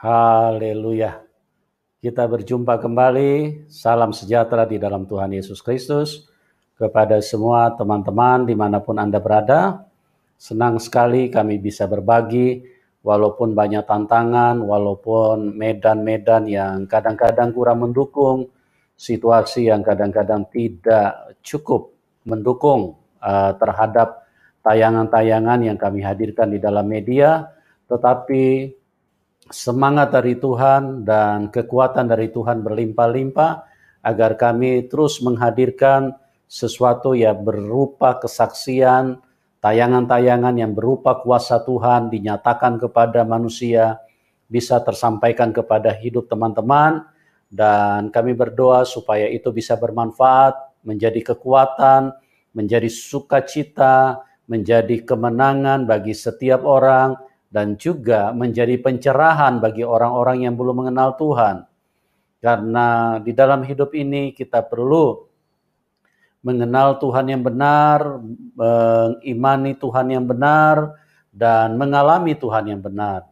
Haleluya. Kita berjumpa kembali. Salam sejahtera di dalam Tuhan Yesus Kristus. Kepada semua teman-teman dimanapun Anda berada. Senang sekali kami bisa berbagi. Walaupun banyak tantangan, walaupun medan-medan yang kadang-kadang kurang mendukung. Situasi yang kadang-kadang tidak cukup mendukung terhadap tayangan-tayangan yang kami hadirkan di dalam media. Tetapi semangat dari Tuhan dan kekuatan dari Tuhan berlimpah-limpah agar kami terus menghadirkan sesuatu yang berupa kesaksian, tayangan-tayangan yang berupa kuasa Tuhan dinyatakan kepada manusia, bisa tersampaikan kepada hidup teman-teman, dan kami berdoa supaya itu bisa bermanfaat, menjadi kekuatan, menjadi sukacita, menjadi kemenangan bagi setiap orang, dan juga menjadi pencerahan bagi orang-orang yang belum mengenal Tuhan. Karena di dalam hidup ini kita perlu mengenal Tuhan yang benar, mengimani Tuhan yang benar, dan mengalami Tuhan yang benar.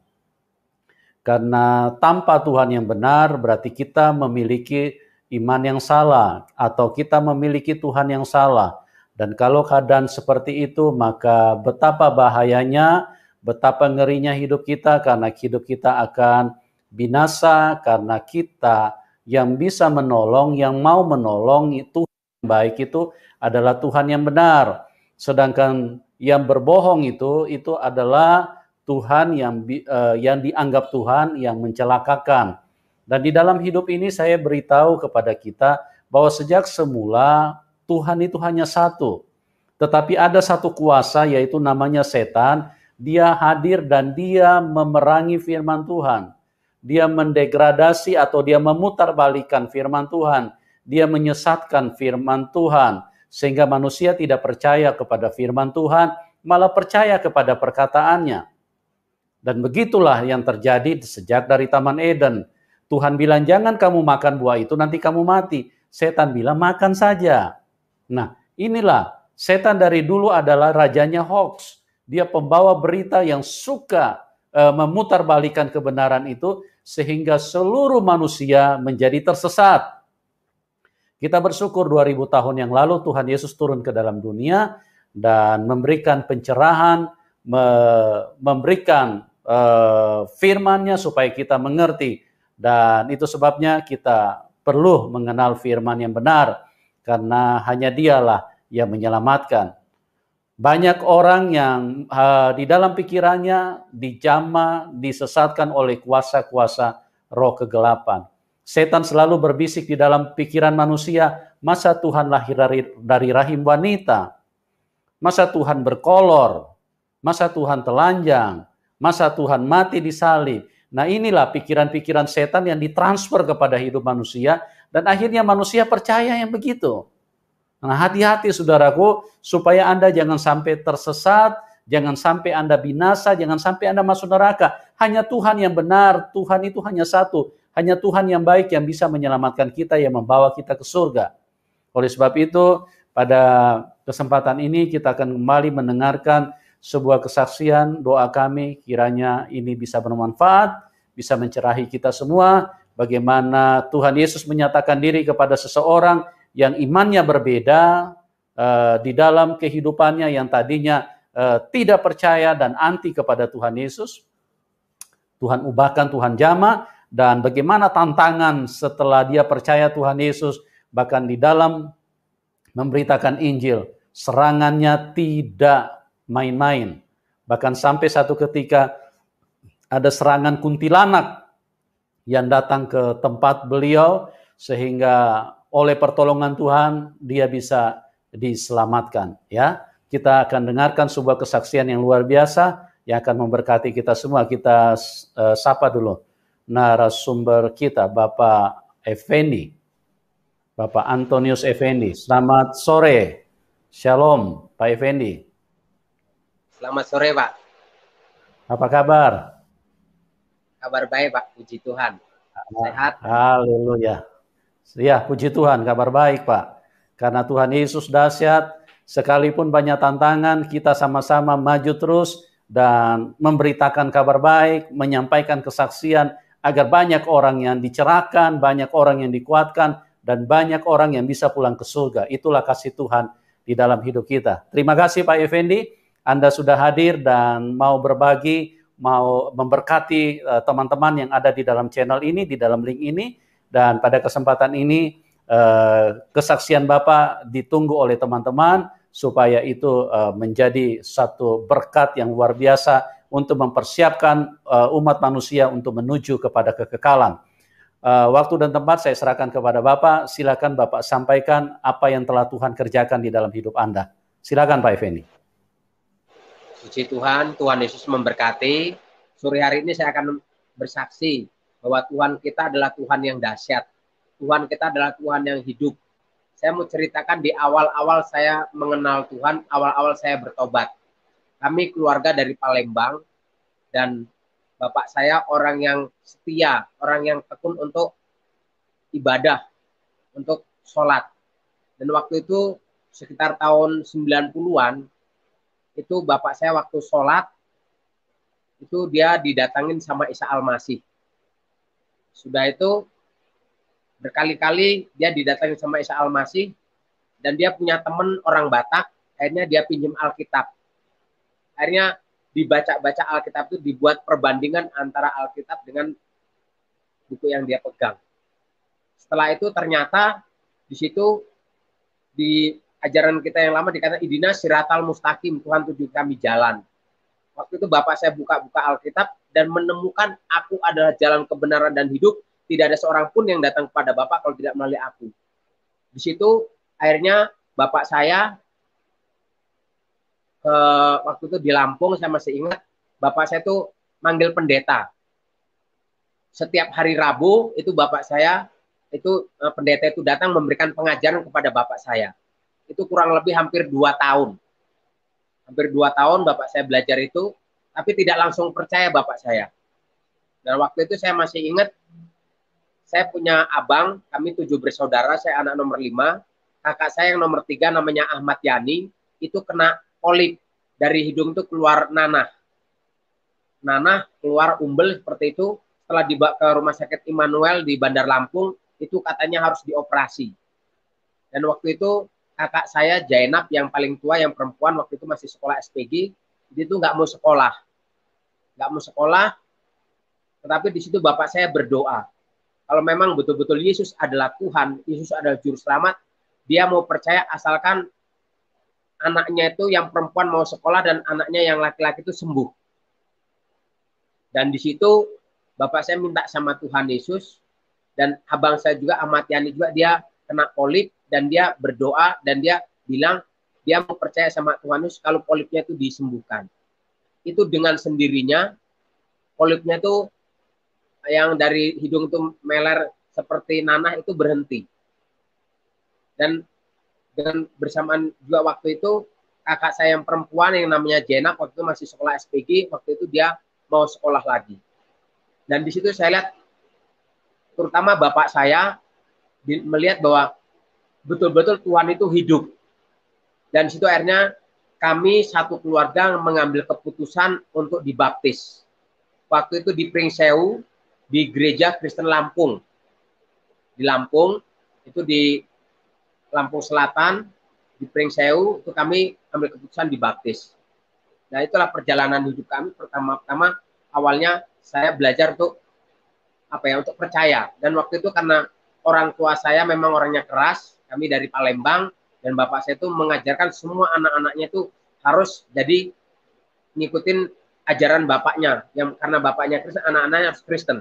Karena tanpa Tuhan yang benar berarti kita memiliki iman yang salah, atau kita memiliki Tuhan yang salah. Dan kalau keadaan seperti itu, maka betapa bahayanya, betapa ngerinya hidup kita, karena hidup kita akan binasa, karena kita yang bisa menolong, yang mau menolong itu baik itu adalah Tuhan yang benar. Sedangkan yang berbohong itu adalah Tuhan yang dianggap Tuhan yang mencelakakan. Dan di dalam hidup ini saya beritahu kepada kita bahwa sejak semula Tuhan itu hanya satu. Tetapi ada satu kuasa yaitu namanya setan. Dia hadir dan dia memerangi firman Tuhan. Dia mendegradasi atau dia memutarbalikkan firman Tuhan. Dia menyesatkan firman Tuhan. Sehingga manusia tidak percaya kepada firman Tuhan, malah percaya kepada perkataannya. Dan begitulah yang terjadi sejak dari Taman Eden. Tuhan bilang, jangan kamu makan buah itu, nanti kamu mati. Setan bilang, makan saja. Nah, inilah setan dari dulu adalah rajanya hoax. Dia pembawa berita yang suka memutarbalikkan kebenaran itu sehingga seluruh manusia menjadi tersesat. Kita bersyukur 2000 tahun yang lalu Tuhan Yesus turun ke dalam dunia dan memberikan pencerahan, memberikan firman-Nya supaya kita mengerti. Dan itu sebabnya kita perlu mengenal firman yang benar, karena hanya Dialah yang menyelamatkan. Banyak orang yang di dalam pikirannya dijamah, disesatkan oleh kuasa-kuasa roh kegelapan. Setan selalu berbisik di dalam pikiran manusia, masa Tuhan lahir dari rahim wanita? Masa Tuhan berkolor? Masa Tuhan telanjang? Masa Tuhan mati di salib? Nah, inilah pikiran-pikiran setan yang ditransfer kepada hidup manusia, dan akhirnya manusia percaya yang begitu. Nah, hati-hati saudaraku, supaya Anda jangan sampai tersesat, jangan sampai Anda binasa, jangan sampai Anda masuk neraka. Hanya Tuhan yang benar, Tuhan itu hanya satu. Hanya Tuhan yang baik yang bisa menyelamatkan kita, yang membawa kita ke surga. Oleh sebab itu, pada kesempatan ini kita akan kembali mendengarkan sebuah kesaksian. Doa kami kiranya ini bisa bermanfaat, bisa mencerahi kita semua. Bagaimana Tuhan Yesus menyatakan diri kepada seseorang yang imannya berbeda di dalam kehidupannya yang tadinya tidak percaya dan anti kepada Tuhan Yesus. Tuhan ubahkan, Tuhan jamah, dan bagaimana tantangan setelah dia percaya Tuhan Yesus, bahkan di dalam memberitakan Injil, serangannya tidak main-main. Bahkan sampai satu ketika ada serangan kuntilanak yang datang ke tempat beliau, sehingga oleh pertolongan Tuhan dia bisa diselamatkan. Ya, kita akan dengarkan sebuah kesaksian yang luar biasa yang akan memberkati kita semua. Kita sapa dulu narasumber kita, Bapak Effendi, Bapak Antonius Effendi. Selamat sore, Shalom Pak Effendi. Selamat sore Pak. Apa kabar? Kabar baik Pak, puji Tuhan. Sehat. Haleluya. Ya, puji Tuhan, kabar baik Pak. Karena Tuhan Yesus dahsyat, sekalipun banyak tantangan, kita sama-sama maju terus dan memberitakan kabar baik, menyampaikan kesaksian agar banyak orang yang dicerahkan, banyak orang yang dikuatkan, dan banyak orang yang bisa pulang ke surga. Itulah kasih Tuhan di dalam hidup kita. Terima kasih Pak Effendi, Anda sudah hadir dan mau berbagi, mau memberkati teman-teman yang ada di dalam channel ini, di dalam link ini. Dan pada kesempatan ini, kesaksian Bapak ditunggu oleh teman-teman, supaya itu menjadi satu berkat yang luar biasa untuk mempersiapkan umat manusia untuk menuju kepada kekekalan. Waktu dan tempat saya serahkan kepada Bapak. Silakan Bapak sampaikan apa yang telah Tuhan kerjakan di dalam hidup Anda. Silakan Pak Effendi. Puji Tuhan, Tuhan Yesus memberkati. Sore hari ini saya akan bersaksi bahwa Tuhan kita adalah Tuhan yang dahsyat. Tuhan kita adalah Tuhan yang hidup. Saya mau ceritakan di awal-awal saya mengenal Tuhan, awal-awal saya bertobat. Kami keluarga dari Palembang, dan bapak saya orang yang setia, orang yang tekun untuk ibadah, untuk sholat. Dan waktu itu sekitar tahun 90-an, itu bapak saya waktu sholat, itu dia didatangin sama Isa Al-Masih. Sudah itu berkali-kali dia didatangin sama Isa Al-Masih, dan dia punya teman orang Batak, akhirnya dia pinjam Alkitab. Akhirnya dibaca-baca Alkitab itu, dibuat perbandingan antara Alkitab dengan buku yang dia pegang. Setelah itu ternyata di situ di ajaran kita yang lama dikatakan idina siratal mustaqim, Tuhan tunjuk kami jalan. Waktu itu bapak saya buka-buka Alkitab dan menemukan aku adalah jalan kebenaran dan hidup. Tidak ada seorang pun yang datang kepada bapak kalau tidak melalui aku. Di situ akhirnya bapak saya waktu itu di Lampung, saya masih ingat, bapak saya itu manggil pendeta. Setiap hari Rabu itu bapak saya itu pendeta itu datang memberikan pengajaran kepada bapak saya. Itu kurang lebih hampir 2 tahun. Hampir 2 tahun bapak saya belajar itu, tapi tidak langsung percaya bapak saya. Dan waktu itu saya masih ingat, saya punya abang, kami 7 bersaudara, saya anak nomor 5. Kakak saya yang nomor 3 namanya Ahmad Yani, itu kena polip, dari hidung itu keluar nanah. Nanah keluar umbel seperti itu. Setelah dibawa ke rumah sakit Immanuel di Bandar Lampung, itu katanya harus dioperasi. Dan waktu itu kakak saya Jainab yang paling tua, yang perempuan, waktu itu masih sekolah SPG, dia itu nggak mau sekolah. Nggak mau sekolah, tetapi di situ bapak saya berdoa. Kalau memang betul-betul Yesus adalah Tuhan, Yesus adalah Juru Selamat, dia mau percaya asalkan anaknya itu yang perempuan mau sekolah dan anaknya yang laki-laki itu sembuh. Dan di situ bapak saya minta sama Tuhan Yesus, dan abang saya juga Ahmad Yani juga, dia kena polip dan dia berdoa dan dia bilang dia mau percaya sama Tuhan Yesus kalau polipnya itu disembuhkan. Itu dengan sendirinya polipnya itu yang dari hidung itu meler seperti nanah itu berhenti. Dan dengan bersamaan juga waktu itu kakak saya yang perempuan yang namanya Jenap, waktu itu masih sekolah SPG, waktu itu dia mau sekolah lagi. Dan di situ saya lihat terutama bapak saya melihat bahwa betul-betul Tuhan itu hidup. Dan di situ akhirnya kami satu keluarga mengambil keputusan untuk dibaptis. Waktu itu di Pringsewu, di gereja Kristen Lampung. Di Lampung, itu di Lampung Selatan, di Pringsewu, itu kami ambil keputusan dibaptis. Nah, itulah perjalanan hidup kami. Pertama-tama awalnya saya belajar untuk untuk percaya. Dan waktu itu karena orang tua saya memang orangnya keras, kami dari Palembang, dan bapak saya itu mengajarkan semua anak-anaknya itu harus jadi ngikutin ajaran bapaknya, yang karena bapaknya Kristen, anak-anaknya harus Kristen.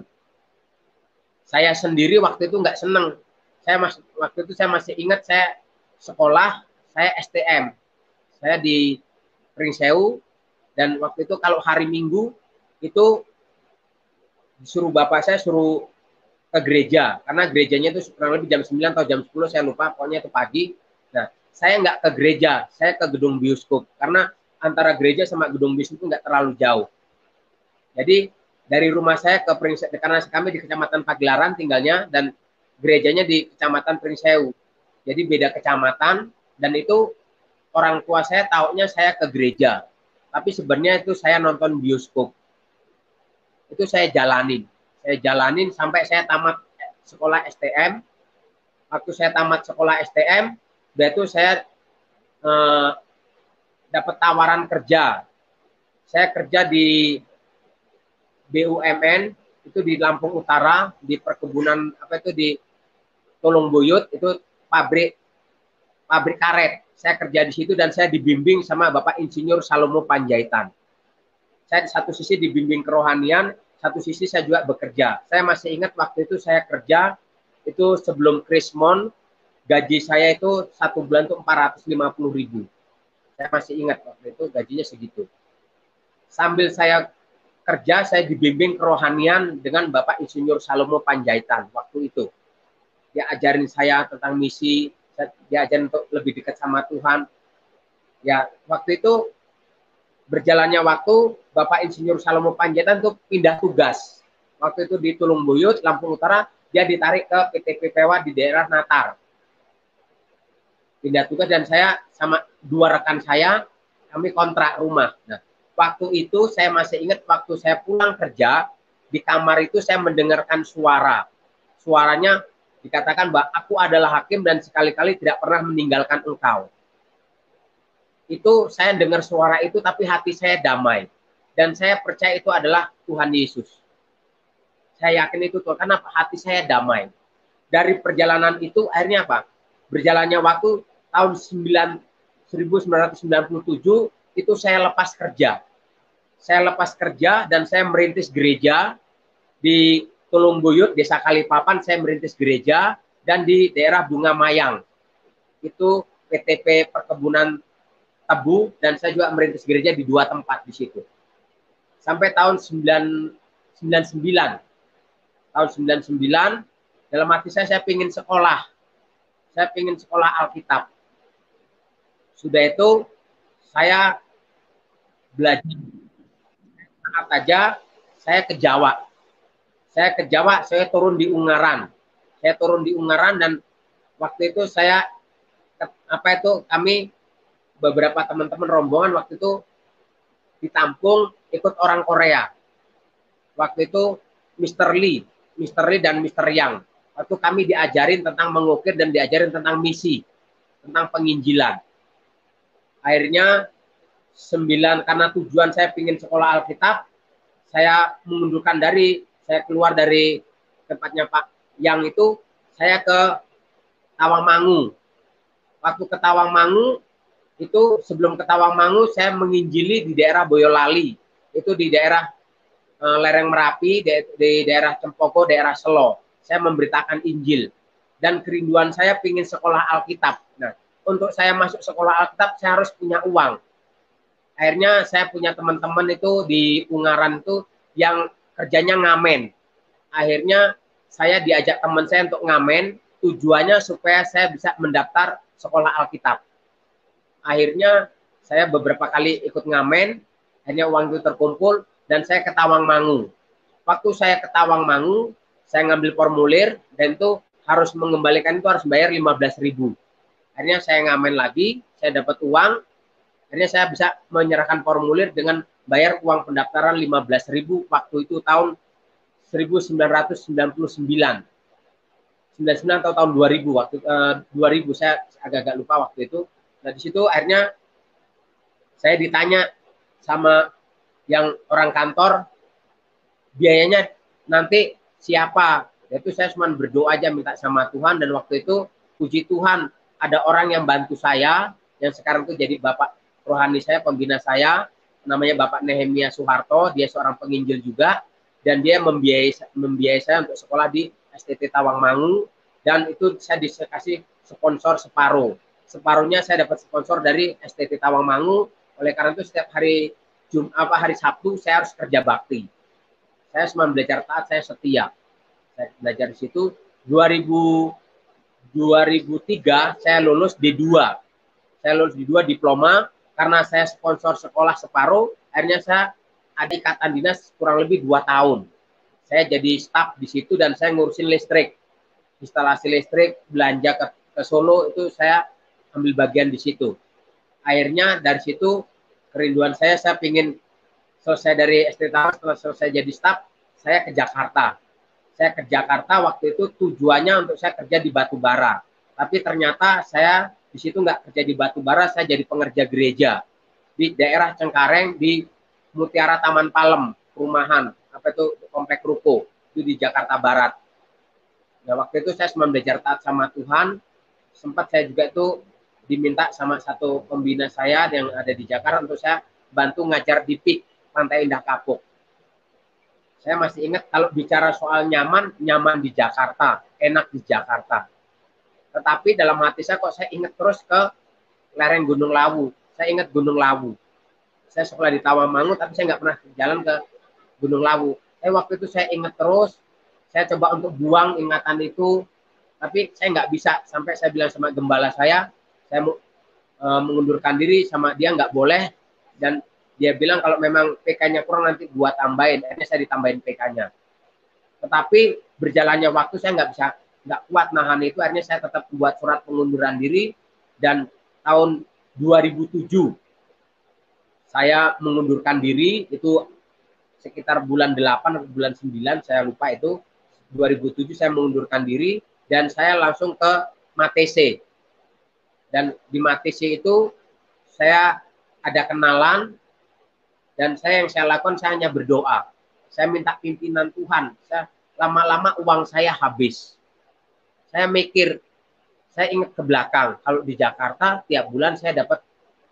Saya sendiri waktu itu nggak seneng. Waktu itu saya masih ingat, saya sekolah, saya STM. Saya di Pringsewu, dan waktu itu kalau hari Minggu itu disuruh bapak saya suruh ke gereja, karena gerejanya itu kurang lebih jam 9 atau jam 10, saya lupa, pokoknya itu pagi. Nah, saya nggak ke gereja, saya ke gedung bioskop, karena antara gereja sama gedung bioskop itu nggak terlalu jauh. Jadi dari rumah saya ke Pringsewu, karena kami di Kecamatan Pagelaran tinggalnya, dan gerejanya di Kecamatan Pringsewu. Jadi beda kecamatan, dan itu orang tua saya taunya saya ke gereja. Tapi sebenarnya itu saya nonton bioskop. Itu saya jalanin. Saya jalanin sampai saya tamat sekolah STM. Waktu saya tamat sekolah STM, itu saya dapat tawaran kerja. Saya kerja di BUMN, itu di Lampung Utara, di perkebunan di Tulungbuyut, itu pabrik karet. Saya kerja di situ dan saya dibimbing sama Bapak Insinyur Salomo Panjaitan. Saya di satu sisi dibimbing kerohanian, satu sisi saya juga bekerja. Saya masih ingat waktu itu saya kerja, itu sebelum Krismon, gaji saya itu 1 bulan itu 450.000. Saya masih ingat waktu itu gajinya segitu. Sambil saya kerja, saya dibimbing kerohanian dengan Bapak Insinyur Salomo Panjaitan waktu itu. Dia ajarin saya tentang misi, dia ajarin untuk lebih dekat sama Tuhan. Ya, waktu itu berjalannya waktu, Bapak Insinyur Salomo Panjaitan untuk pindah tugas. Waktu itu di Tulungbuyut, Lampung Utara, dia ditarik ke PT PPWA di daerah Natar. Pindah tugas dan saya sama 2 rekan saya, kami kontrak rumah. Nah, waktu itu saya masih ingat waktu saya pulang kerja, di kamar itu saya mendengarkan suara. Suaranya dikatakan bahwa aku adalah hakim dan sekali-kali tidak pernah meninggalkan engkau. Itu saya dengar suara itu tapi hati saya damai. Dan saya percaya itu adalah Tuhan Yesus. Saya yakin itu Tuhan, karena hati saya damai. Dari perjalanan itu akhirnya apa? Berjalannya waktu tahun 1997 itu saya lepas kerja. Saya lepas kerja dan saya merintis gereja di Tulungbuyut, Desa Kalipapan, saya merintis gereja, dan di daerah Bunga Mayang. Itu PTP Perkebunan Tebu, dan saya juga merintis gereja di 2 tempat di situ. Sampai tahun 99. Tahun 99, dalam hati saya ingin sekolah. Saya ingin sekolah Alkitab. Sudah itu, saya belajar. Saat aja, saya ke Jawa. Saya turun di Ungaran. Saya turun di Ungaran dan waktu itu kami beberapa teman-teman rombongan waktu itu ditampung ikut orang Korea. Waktu itu Mr. Lee dan Mr. Yang. Waktu kami diajarin tentang mengukir dan diajarin tentang misi, tentang penginjilan. Akhirnya karena tujuan saya ingin sekolah Alkitab, saya mengundurkan diri, saya keluar dari tempatnya Pak Yang itu, saya ke Tawangmangu. Waktu ke Tawangmangu, itu sebelum ke Tawangmangu, saya menginjili di daerah Boyolali. Itu di daerah lereng Merapi, di daerah Cempoko, daerah Selo. Saya memberitakan Injil. Dan kerinduan saya ingin sekolah Alkitab. Nah, untuk saya masuk sekolah Alkitab, saya harus punya uang. Akhirnya saya punya teman-teman itu di Ungaran itu yang kerjanya ngamen. Akhirnya saya diajak teman saya untuk ngamen, tujuannya supaya saya bisa mendaftar sekolah Alkitab. Akhirnya saya beberapa kali ikut ngamen, akhirnya uang itu terkumpul dan saya ke Tawangmangu. Waktu saya ke Tawangmangu, saya ngambil formulir dan itu harus mengembalikan, itu harus bayar 15.000. Akhirnya saya ngamen lagi, saya dapat uang, akhirnya saya bisa menyerahkan formulir dengan bayar uang pendaftaran 15.000 waktu itu tahun 1999. 99 atau tahun 2000 waktu 2000 saya agak-agak lupa waktu itu. Nah, di situ akhirnya saya ditanya sama yang orang kantor, biayanya nanti siapa? Itu saya cuma berdoa aja minta sama Tuhan, dan waktu itu puji Tuhan ada orang yang bantu saya yang sekarang itu jadi bapak rohani saya, pembina saya, namanya Bapak Nehemia Soeharto. Dia seorang penginjil juga dan dia membiayai saya untuk sekolah di STT Tawangmangu, dan itu saya dikasih sponsor separuhnya saya dapat sponsor dari STT Tawangmangu. Oleh karena itu setiap hari hari Sabtu saya harus kerja bakti. Saya cuma belajar taat, saya setia. Saya belajar di situ. 2003 saya lulus D2. Saya lulus D2 diploma karena saya sponsor sekolah separuh. Akhirnya saya ada ikatan dinas kurang lebih 2 tahun. Saya jadi staf di situ dan saya ngurusin listrik. Instalasi listrik, belanja ke Solo itu saya ambil bagian di situ. Akhirnya dari situ kerinduan saya ingin selesai dari STT, setelah selesai jadi staf, saya ke Jakarta. Saya ke Jakarta waktu itu tujuannya untuk saya kerja di batubara. Tapi ternyata saya di situ nggak kerja di batubara, saya jadi pengerja gereja di daerah Cengkareng di Mutiara Taman Palem, perumahan apa itu komplek ruko itu di Jakarta Barat. Nah waktu itu saya cuma belajar taat sama Tuhan. Sempat saya juga itu diminta sama satu pembina saya yang ada di Jakarta untuk saya bantu ngajar di PIK Pantai Indah Kapuk. Saya masih ingat kalau bicara soal nyaman, nyaman di Jakarta, enak di Jakarta. Tetapi dalam hati saya kok saya ingat terus ke lereng Gunung Lawu. Saya ingat Gunung Lawu. Saya sekolah di Tawamangu, tapi saya nggak pernah jalan ke Gunung Lawu. Waktu itu saya ingat terus, saya coba untuk buang ingatan itu, tapi saya nggak bisa. Sampai saya bilang sama gembala saya mau mengundurkan diri sama dia, nggak boleh. Dan dia bilang kalau memang PK-nya kurang nanti buat tambahin. Akhirnya saya ditambahin PK-nya. Tetapi berjalannya waktu saya nggak kuat nahan itu. Akhirnya saya tetap buat surat pengunduran diri dan tahun 2007 saya mengundurkan diri itu sekitar bulan 8 atau bulan 9 saya lupa itu. 2007 saya mengundurkan diri dan saya langsung ke Matese. Dan di Matese itu saya ada kenalan dan yang saya lakukan saya hanya berdoa. Saya minta pimpinan Tuhan. Lama-lama uang saya habis. Saya mikir, saya ingat ke belakang. Kalau di Jakarta tiap bulan saya dapat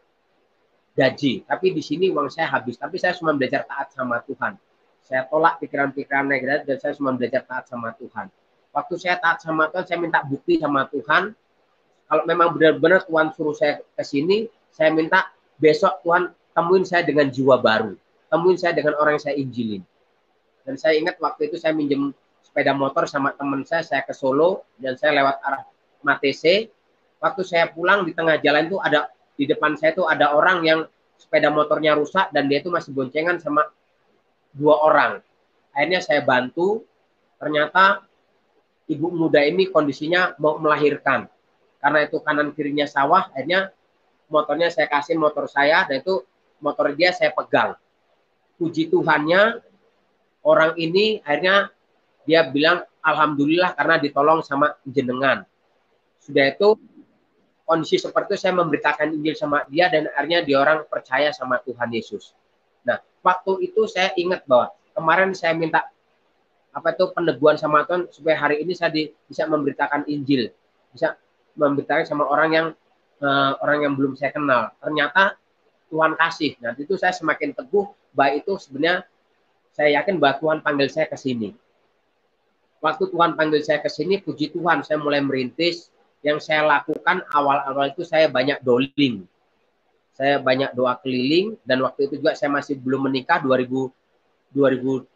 gaji, tapi di sini uang saya habis. Tapi saya cuma belajar taat sama Tuhan. Saya tolak pikiran-pikiran negatif dan saya cuma belajar taat sama Tuhan. Waktu saya taat sama Tuhan, saya minta bukti sama Tuhan. Kalau memang benar-benar Tuhan suruh saya ke sini, saya minta besok Tuhan temuin saya dengan jiwa baru. Temuin saya dengan orang yang saya injilin. Dan saya ingat waktu itu saya minjem sepeda motor sama teman saya ke Solo, dan saya lewat arah Matese. Waktu saya pulang di tengah jalan itu di depan saya itu ada orang yang sepeda motornya rusak, dan dia itu masih boncengan sama 2 orang. Akhirnya saya bantu, ternyata ibu muda ini kondisinya mau melahirkan. Karena itu kanan kirinya sawah, akhirnya motornya saya kasih motor saya, dan itu motor dia saya pegang. Puji Tuhannya, orang ini akhirnya dia bilang alhamdulillah karena ditolong sama jenengan. Sudah itu kondisi seperti itu saya memberitakan Injil sama dia dan akhirnya dia orang percaya sama Tuhan Yesus. Nah, waktu itu saya ingat bahwa kemarin saya minta peneguhan sama Tuhan supaya hari ini saya bisa memberitakan Injil, bisa memberitakan sama orang yang belum saya kenal. Ternyata Tuhan kasih. Nah, itu saya semakin teguh bahwa itu sebenarnya saya yakin bahwa Tuhan panggil saya ke sini. Waktu Tuhan panggil saya ke sini, puji Tuhan, saya mulai merintis. Yang saya lakukan awal-awal itu saya banyak doling. Saya banyak doa keliling, dan waktu itu juga saya masih belum menikah, 2008,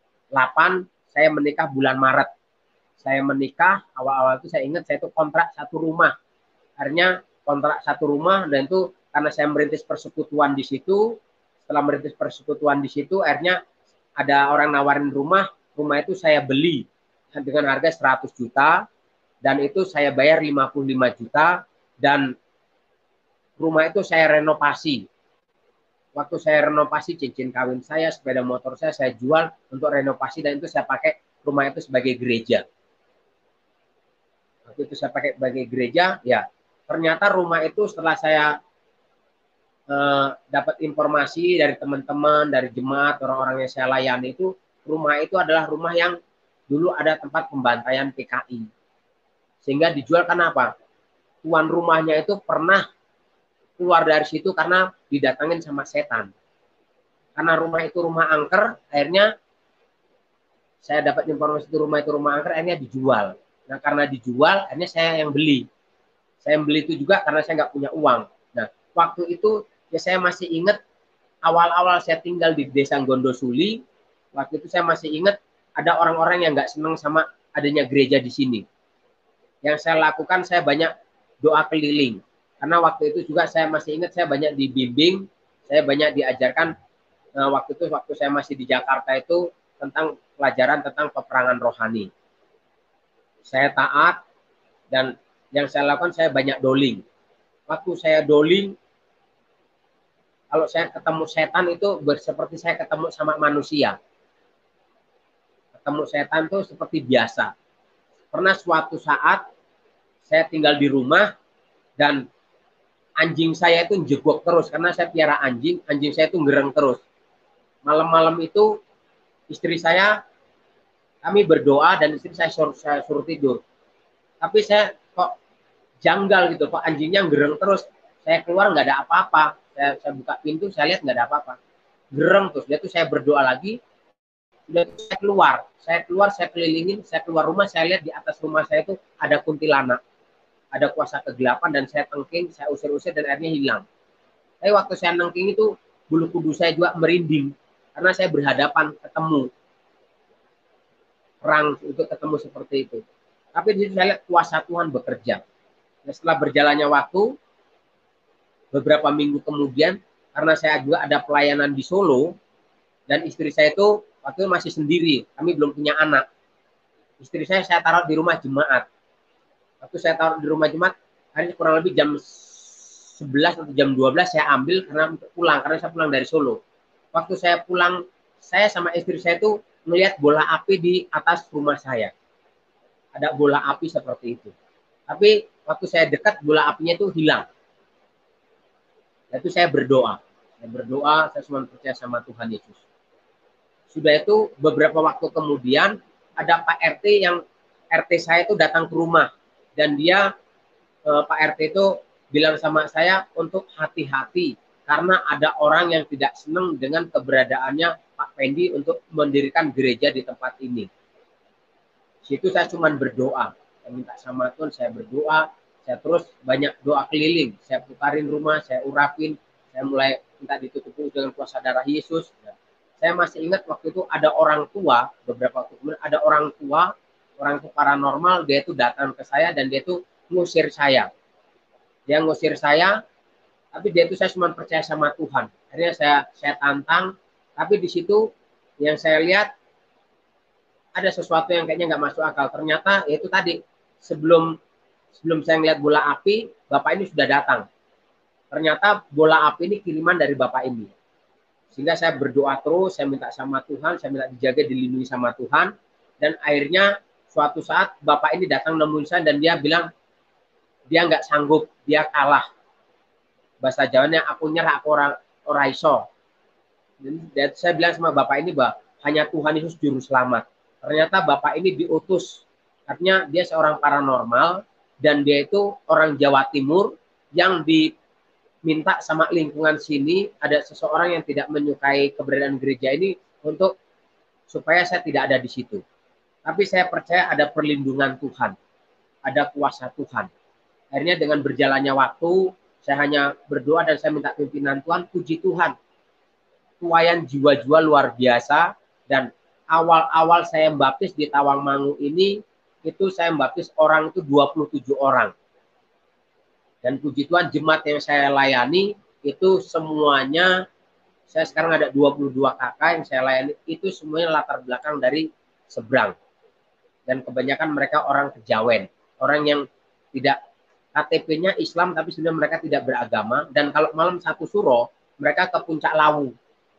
saya menikah bulan Maret. Saya menikah, awal-awal itu saya ingat saya itu kontrak 1 rumah. Akhirnya kontrak 1 rumah, dan itu karena saya merintis persekutuan di situ. Setelah merintis persekutuan di situ, akhirnya ada orang nawarin rumah itu saya beli dengan harga 100 juta, dan itu saya bayar 55 juta, dan rumah itu saya renovasi. Waktu saya renovasi cincin kawin saya, sepeda motor saya jual untuk renovasi, dan itu saya pakai rumah itu sebagai gereja. Waktu itu saya pakai sebagai gereja, ya ternyata rumah itu setelah saya dapat informasi dari teman-teman, dari jemaat, orang-orang yang saya layani itu, rumah itu adalah rumah yang dulu ada tempat pembantaian PKI. Sehingga dijual karena apa? Tuan rumahnya itu pernah keluar dari situ karena didatangin sama setan. Karena rumah itu rumah angker, akhirnya saya dapat informasi itu rumah angker, akhirnya dijual. Nah, karena dijual, akhirnya saya yang beli. Saya beli itu juga karena saya nggak punya uang. Nah, waktu itu ya saya masih ingat awal-awal saya tinggal di Desa Gondosuli. Waktu itu saya masih ingat ada orang-orang yang nggak senang sama adanya gereja di sini. Yang saya lakukan, saya banyak doa keliling. Karena waktu itu juga saya masih ingat saya banyak dibimbing, saya banyak diajarkan waktu saya masih di Jakarta itu tentang pelajaran tentang peperangan rohani. Saya taat, dan yang saya lakukan saya banyak doling. Waktu saya doling, kalau saya ketemu setan itu seperti saya ketemu sama manusia. ketemu setan tuh seperti biasa. Pernah suatu saat saya tinggal di rumah dan anjing saya itu jegok terus karena saya piara anjing saya itu ngereng terus. Malam-malam itu istri saya, kami berdoa dan istri saya suruh tidur. Tapi saya kok janggal gitu, kok anjingnya gereng terus. Saya keluar nggak ada apa-apa. Saya buka pintu, saya lihat nggak ada apa-apa. Gereng terus. Dia tuh saya berdoa lagi. Udah saya keluar, saya kelilingin, saya keluar rumah, saya lihat di atas rumah saya itu ada kuntilanak. Ada kuasa kegelapan dan saya tengking, saya usir-usir dan akhirnya hilang. Tapi waktu saya nengking itu bulu kudus saya juga merinding karena saya berhadapan ketemu perang untuk ketemu seperti itu. Tapi di situ saya lihat kuasa Tuhan bekerja. Nah, setelah berjalannya waktu, beberapa minggu kemudian, karena saya juga ada pelayanan di Solo, dan istri saya itu waktu itu masih sendiri, kami belum punya anak. Istri saya taruh di rumah jemaat. Waktu saya taruh di rumah jemaat, hari kurang lebih jam 11 atau jam 12 saya ambil karena saya pulang dari Solo. Waktu saya pulang, saya sama istri saya itu melihat bola api di atas rumah saya. Ada bola api seperti itu. Tapi waktu saya dekat, bola apinya itu hilang. Itu saya berdoa. Saya cuma percaya sama Tuhan Yesus. Sudah itu beberapa waktu kemudian ada Pak RT yang RT saya itu datang ke rumah dan dia Pak RT itu bilang sama saya untuk hati-hati karena ada orang yang tidak senang dengan keberadaannya Pak Pendi untuk mendirikan gereja di tempat ini. Situ saya cuma berdoa, saya minta sama Tuhan, saya berdoa, saya terus banyak doa keliling, saya putarin rumah, saya urapin, saya mulai minta ditutupi dengan kuasa darah Yesus. Saya masih ingat waktu itu ada orang tua, beberapa waktu kemudian ada orang tua paranormal, dia itu datang ke saya dan dia itu ngusir saya. Dia ngusir saya, tapi dia itu saya cuma percaya sama Tuhan. Akhirnya saya tantang, tapi di situ yang saya lihat ada sesuatu yang kayaknya nggak masuk akal. Ternyata itu tadi sebelum saya ngeliat bola api, Bapak ini sudah datang. Ternyata bola api ini kiriman dari Bapak ini. Sehingga saya berdoa terus, saya minta sama Tuhan, saya minta dijaga, dilindungi sama Tuhan. Dan akhirnya suatu saat Bapak ini datang nemuin saya dan dia bilang, dia nggak sanggup, dia kalah. Bahasa Jawanya, aku nyerah, aku orang iso. Dan saya bilang sama Bapak ini bahwa hanya Tuhan Yesus juru selamat. Ternyata Bapak ini diutus. Artinya dia seorang paranormal dan dia itu orang Jawa Timur yang diminta sama lingkungan sini, ada seseorang yang tidak menyukai keberadaan gereja ini untuk supaya saya tidak ada di situ. Tapi saya percaya ada perlindungan Tuhan, ada kuasa Tuhan. Akhirnya dengan berjalannya waktu, saya hanya berdoa dan saya minta pimpinan Tuhan, puji Tuhan. Tuayan jiwa-jiwa luar biasa dan awal-awal saya membaptis di Tawangmangu ini, itu saya membaptis orang itu 27 orang. Dan puji Tuhan jemaat yang saya layani, itu semuanya, saya sekarang ada 22 kakak yang saya layani, itu semuanya latar belakang dari seberang. Dan kebanyakan mereka orang Kejawen. Orang yang tidak, KTP-nya Islam, tapi sebenarnya mereka tidak beragama. Dan kalau malam satu suro, mereka ke Puncak Lawu.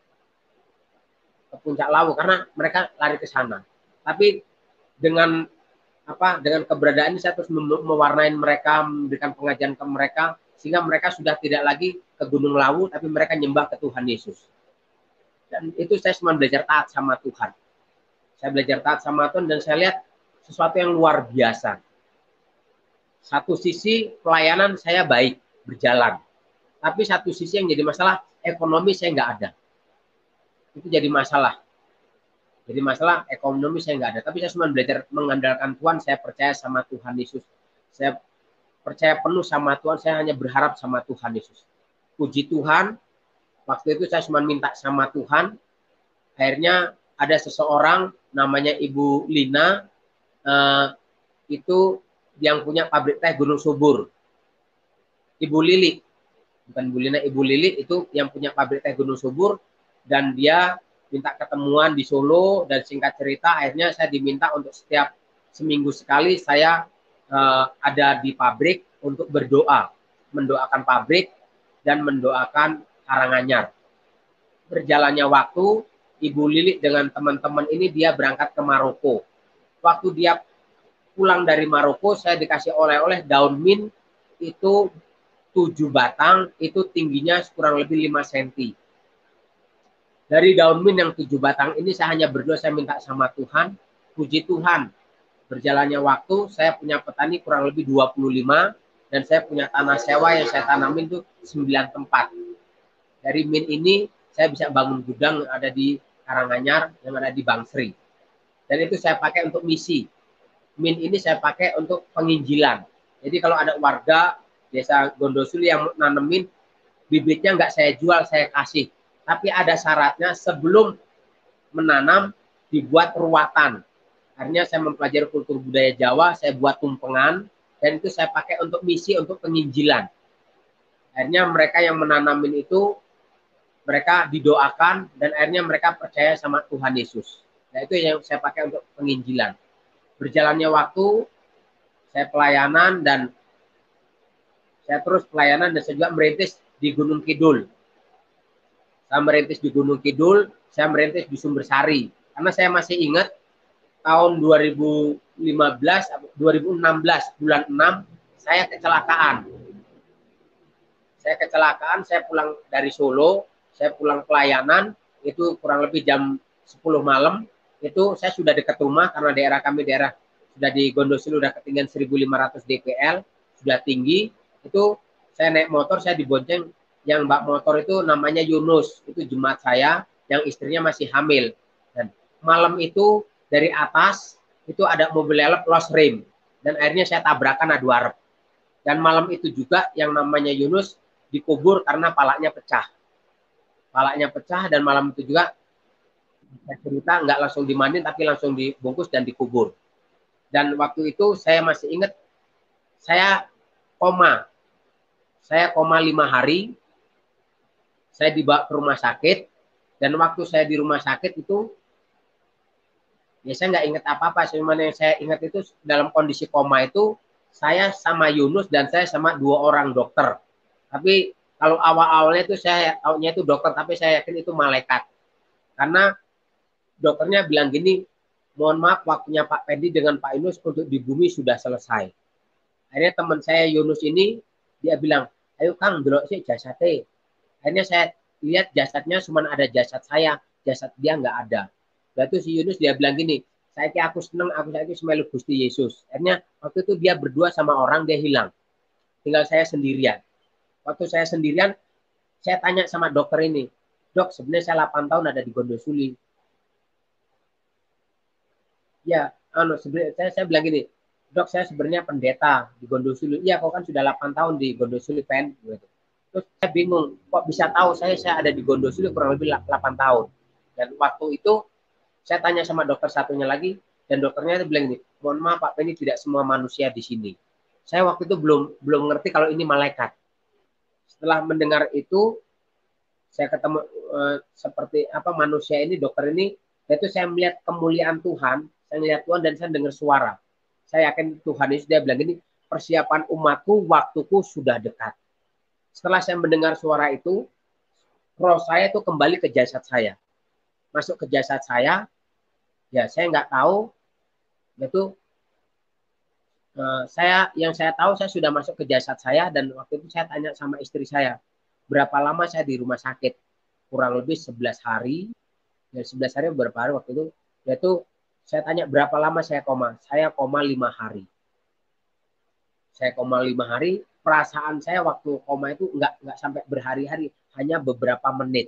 Karena mereka lari ke sana. Tapi dengan keberadaan ini saya terus mewarnai mereka, memberikan pengajaran ke mereka sehingga mereka sudah tidak lagi ke Gunung Lawu tapi mereka nyembah ke Tuhan Yesus. Dan itu saya cuma belajar taat sama Tuhan. Saya belajar taat sama Tuhan dan saya lihat sesuatu yang luar biasa. Satu sisi pelayanan saya baik, berjalan. Tapi satu sisi yang jadi masalah, ekonomi saya nggak ada. Itu jadi masalah. Jadi masalah ekonomi saya nggak ada. Tapi saya cuma belajar mengandalkan Tuhan. Saya percaya sama Tuhan Yesus. Saya percaya penuh sama Tuhan. Saya hanya berharap sama Tuhan Yesus. Puji Tuhan. Waktu itu saya cuma minta sama Tuhan. Akhirnya ada seseorang namanya Ibu Lina. Itu yang punya pabrik teh Gunung Subur. Ibu Lili. Bukan Ibu Lina, Ibu Lili itu yang punya pabrik teh Gunung Subur. Dan dia minta ketemuan di Solo dan singkat cerita akhirnya saya diminta untuk setiap seminggu sekali saya ada di pabrik untuk berdoa, mendoakan pabrik dan mendoakan Karanganyar. Berjalannya waktu, Ibu Lilik dengan teman-teman ini dia berangkat ke Maroko. Waktu dia pulang dari Maroko, saya dikasih oleh-oleh daun mint itu 7 batang, itu tingginya kurang lebih 5 cm. Dari daun mint yang 7 batang ini saya hanya berdoa, saya minta sama Tuhan, puji Tuhan, berjalannya waktu, saya punya petani kurang lebih 25, dan saya punya tanah sewa yang saya tanamin itu 9 tempat. Dari mint ini, saya bisa bangun gudang yang ada di Karanganyar, yang ada di Bangsri. Dan itu saya pakai untuk misi. Mint ini saya pakai untuk penginjilan. Jadi kalau ada warga desa Gondosuli yang nanemin, bibitnya nggak saya jual, saya kasih. Tapi ada syaratnya sebelum menanam dibuat ruatan. Akhirnya saya mempelajari kultur budaya Jawa, saya buat tumpengan, dan itu saya pakai untuk misi, untuk penginjilan. Akhirnya mereka yang menanamin itu, mereka didoakan, dan akhirnya mereka percaya sama Tuhan Yesus. Nah itu yang saya pakai untuk penginjilan. Berjalannya waktu, saya pelayanan, dan saya terus pelayanan, dan saya juga merintis di Gunung Kidul. Saya merintis di Gunung Kidul, saya merintis di Sumbersari. Karena saya masih ingat tahun 2016 bulan 6 saya kecelakaan. Saya pulang dari Solo, saya pulang pelayanan, itu kurang lebih jam 10 malam, itu saya sudah dekat rumah karena daerah kami sudah di Gondosuli udah ketinggian 1.500 dpl, sudah tinggi. Itu saya naik motor, saya dibonceng yang mbak motor itu namanya Yunus, itu jemaat saya yang istrinya masih hamil. Dan malam itu dari atas itu ada mobil elep lost rim, dan akhirnya saya tabrakan adu arep. Dan malam itu juga yang namanya Yunus dikubur karena palanya pecah. Palanya pecah, dan malam itu juga saya cerita nggak langsung dimandiin tapi langsung dibungkus dan dikubur. Dan waktu itu saya masih ingat saya koma. Saya koma 5 hari. Saya dibawa ke rumah sakit, dan waktu saya di rumah sakit itu ya saya nggak ingat apa-apa. Cuma yang saya ingat itu dalam kondisi koma itu saya sama Yunus dan saya sama 2 orang dokter. Tapi kalau awal-awalnya itu saya tahunya itu dokter, tapi saya yakin itu malaikat. Karena dokternya bilang gini, mohon maaf waktunya Pak Pendi dengan Pak Yunus untuk di bumi sudah selesai. Akhirnya teman saya Yunus ini, dia bilang, ayo Kang, delok sih jasadnya. Akhirnya saya lihat jasadnya cuma ada jasad saya, jasad dia nggak ada. Lalu si Yunus dia bilang gini, saya seneng, aku semelu Gusti Yesus. Akhirnya waktu itu dia berdua sama orang, dia hilang. Tinggal saya sendirian. Waktu saya sendirian, saya tanya sama dokter ini, dok sebenarnya saya 8 tahun ada di Gondosuli. Ya, sebenarnya saya bilang gini, dok saya sebenarnya pendeta di Gondosuli. Iya, kau kan sudah 8 tahun di Gondosuli, Pen. Gitu. Terus saya bingung, kok bisa tahu saya ada di Gondosuli kurang lebih 8 tahun. Dan waktu itu saya tanya sama dokter satunya lagi, dan dokternya itu bilang gini, mohon maaf Pak, ini tidak semua manusia di sini. Saya waktu itu belum ngerti kalau ini malaikat. Setelah mendengar itu, saya ketemu seperti apa manusia ini, dokter ini, itu saya melihat kemuliaan Tuhan, saya melihat Tuhan dan saya dengar suara. Saya yakin Tuhan Yesus dia bilang gini, persiapan umatku, waktuku sudah dekat. Setelah saya mendengar suara itu, roh saya itu kembali ke jasad saya. Masuk ke jasad saya, ya saya nggak tahu, itu yang saya tahu saya sudah masuk ke jasad saya, dan waktu itu saya tanya sama istri saya, berapa lama saya di rumah sakit? Kurang lebih 11 hari, ya 11 hari beberapa hari waktu itu, yaitu saya tanya berapa lama saya koma? Saya koma 5 hari. Saya koma 5 hari, perasaan saya waktu koma itu nggak sampai berhari-hari, hanya beberapa menit.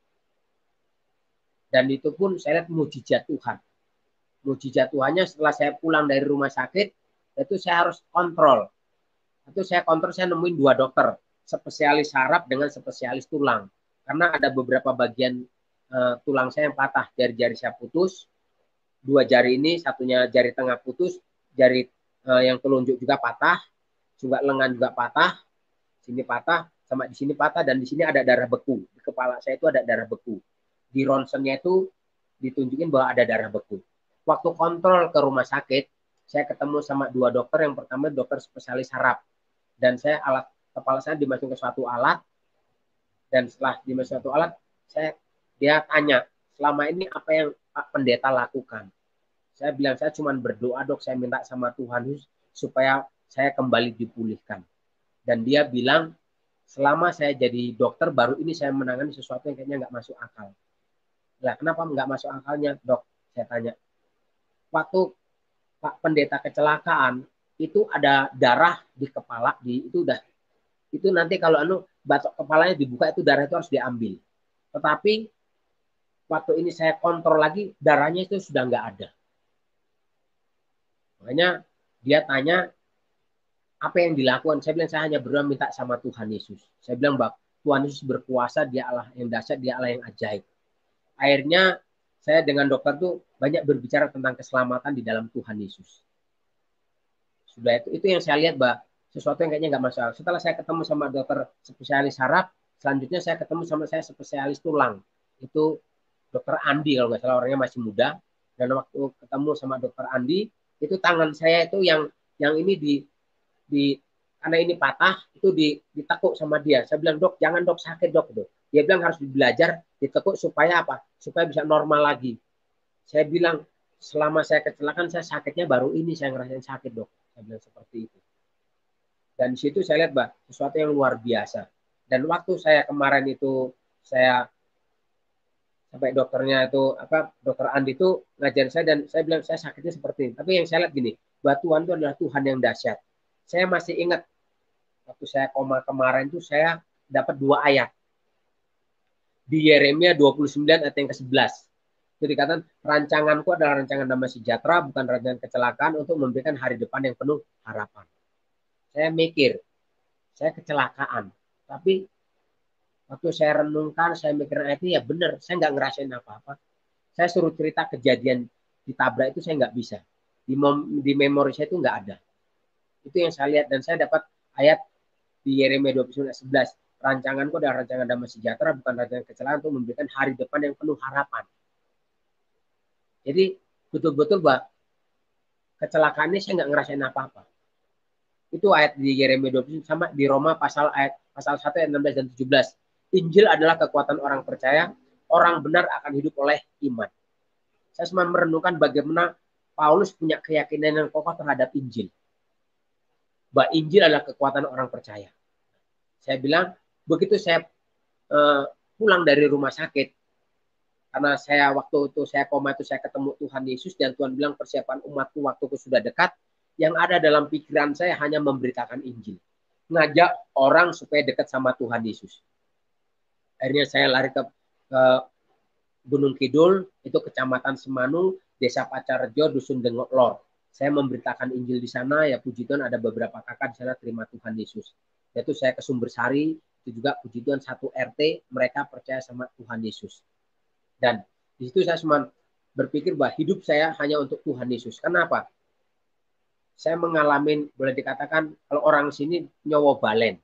Dan itu pun saya lihat mujizat Tuhan. Mujizat Tuhannya setelah saya pulang dari rumah sakit, itu saya harus kontrol. Itu saya kontrol, saya nemuin 2 dokter, spesialis saraf dengan spesialis tulang. Karena ada beberapa bagian tulang saya yang patah, jari-jari saya putus, 2 jari ini, satunya jari tengah putus, jari yang telunjuk juga patah, juga lengan juga patah, sini patah, sama di sini patah, dan di sini ada darah beku. Di kepala saya itu ada darah beku. Di ronsennya itu ditunjukin bahwa ada darah beku. Waktu kontrol ke rumah sakit, saya ketemu sama 2 dokter. Yang pertama dokter spesialis saraf, dan saya kepala saya dimasukin ke suatu alat, dan setelah dimasukin ke suatu alat, dia tanya, selama ini apa yang Pak Pendeta lakukan? Saya bilang, saya cuma berdoa dok, saya minta sama Tuhan supaya saya kembali dipulihkan. Dan dia bilang, selama saya jadi dokter, baru ini saya menangani sesuatu yang kayaknya nggak masuk akal. Lah, kenapa nggak masuk akalnya, dok? Saya tanya. Waktu Pak Pendeta kecelakaan, itu ada darah di kepala, itu nanti kalau batok kepalanya dibuka, itu darah itu harus diambil. Tetapi waktu ini saya kontrol lagi, darahnya itu sudah nggak ada. Makanya dia tanya, apa yang dilakukan? Saya bilang, saya hanya berdoa minta sama Tuhan Yesus. Saya bilang, bahwa Tuhan Yesus berkuasa, dia Allah yang dahsyat, dia Allah yang ajaib. Akhirnya saya dengan dokter tuh banyak berbicara tentang keselamatan di dalam Tuhan Yesus. Sudah itu yang saya lihat, Mbak, sesuatu yang kayaknya nggak masalah. Setelah saya ketemu sama dokter spesialis saraf, selanjutnya saya ketemu sama saya spesialis tulang. Itu dokter Andi, kalau nggak salah, orangnya masih muda. Dan waktu ketemu sama dokter Andi, itu tangan saya itu yang ini karena ini patah, itu ditekuk sama dia. Saya bilang, dok, jangan dok, sakit dok. Dia bilang harus belajar ditekuk supaya apa? Supaya bisa normal lagi. Saya bilang, selama saya kecelakaan, saya sakitnya baru ini saya ngerasain sakit dok. Saya bilang seperti itu. Dan di situ saya lihat, Mbak, sesuatu yang luar biasa. Dan waktu saya kemarin itu, saya sampai dokternya itu, dokter Andi itu ngajarin saya, dan saya bilang, saya sakitnya seperti ini. Tapi yang saya lihat gini, bahwa Tuhan itu adalah Tuhan yang dahsyat. Saya masih ingat, waktu saya koma kemarin itu, saya dapat 2 ayat. Di Yeremia 29 ayat yang ke-11. Itu dikatakan, rancanganku adalah rancangan damai sejahtera, bukan rancangan kecelakaan, untuk memberikan hari depan yang penuh harapan. Saya mikir, saya kecelakaan. Tapi waktu saya renungkan, saya mikir itu ya benar, saya nggak ngerasain apa-apa. Saya suruh cerita kejadian ditabrak itu saya nggak bisa. Di memori saya itu nggak ada. Itu yang saya lihat, dan saya dapat ayat di Yeremia 29 ayat 11. Rancanganku adalah rancangan damai sejahtera, bukan rancangan kecelakaan, untuk memberikan hari depan yang penuh harapan. Jadi betul-betul, Mbak, kecelakaan ini saya nggak ngerasain apa-apa. Itu ayat di Yeremia 29, sama di Roma pasal 1 ayat 16 dan 17. Injil adalah kekuatan orang percaya, orang benar akan hidup oleh iman. Saya cuma merenungkan bagaimana Paulus punya keyakinan yang kokoh terhadap Injil. Bahwa Injil adalah kekuatan orang percaya. Saya bilang, begitu saya pulang dari rumah sakit, karena saya waktu itu saya koma itu saya ketemu Tuhan Yesus, dan Tuhan bilang, persiapan umatku waktuku sudah dekat. Yang ada dalam pikiran saya hanya memberitakan Injil, ngajak orang supaya dekat sama Tuhan Yesus. Akhirnya saya lari ke Gunung Kidul, itu Kecamatan Semanu, Desa Pacarjo, Dusun Dengoklor. Saya memberitakan Injil di sana, ya puji Tuhan ada beberapa kakak di sana terima Tuhan Yesus. Yaitu saya ke Sumbersari, itu juga puji Tuhan 1 RT, mereka percaya sama Tuhan Yesus. Dan di situ saya cuma berpikir bahwa hidup saya hanya untuk Tuhan Yesus. Kenapa? Saya mengalami, boleh dikatakan, kalau orang sini nyawa balen.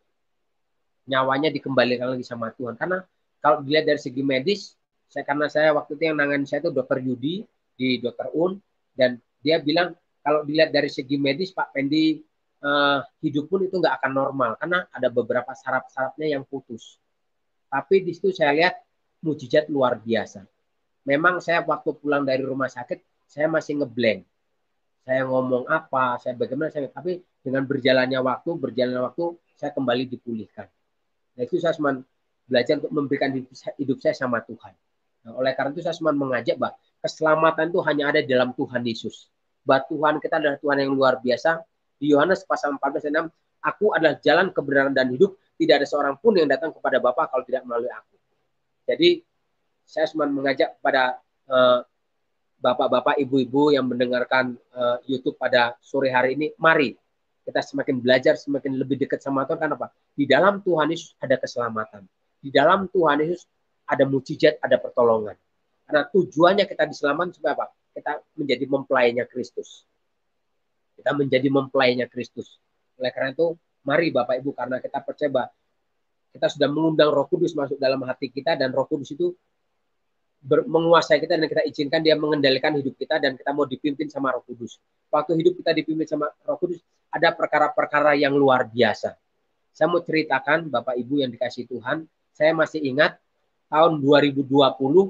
Nyawanya dikembalikan lagi sama Tuhan. Karena kalau dilihat dari segi medis, karena saya waktu itu yang nangani saya itu Dokter Yudi di Dokter Un, dan dia bilang kalau dilihat dari segi medis, Pak Pendi, hidup pun itu nggak akan normal karena ada beberapa saraf-sarafnya yang putus. Tapi di situ saya lihat mujizat luar biasa. Memang saya waktu pulang dari rumah sakit, saya masih ngeblank. Saya ngomong apa, saya bagaimana, tapi dengan berjalannya waktu, saya kembali dipulihkan. Nah, itu saya cuma belajar untuk memberikan hidup saya sama Tuhan. Nah, oleh karena itu saya cuma mengajak bahwa keselamatan itu hanya ada di dalam Tuhan Yesus. Bahwa Tuhan kita adalah Tuhan yang luar biasa. Di Yohanes pasal 14 ayat 6, aku adalah jalan, kebenaran, dan hidup. Tidak ada seorang pun yang datang kepada Bapa kalau tidak melalui aku. Jadi saya cuma mengajak kepada bapak-bapak, ibu-ibu yang mendengarkan YouTube pada sore hari ini, mari kita semakin belajar, semakin lebih dekat sama Tuhan. Karena apa? Di dalam Tuhan Yesus ada keselamatan. Di dalam Tuhan Yesus ada mujizat, ada pertolongan. Karena tujuannya kita diselamatkan supaya apa? Kita menjadi mempelainya Kristus. Kita menjadi mempelainya Kristus. Oleh karena itu, mari Bapak Ibu, karena kita percaya bahwa kita sudah mengundang Roh Kudus masuk dalam hati kita, dan Roh Kudus itu menguasai kita, dan kita izinkan dia mengendalikan hidup kita, dan kita mau dipimpin sama Roh Kudus. Waktu hidup kita dipimpin sama Roh Kudus, ada perkara-perkara yang luar biasa. Saya mau ceritakan, Bapak Ibu yang dikasihi Tuhan, saya masih ingat tahun 2020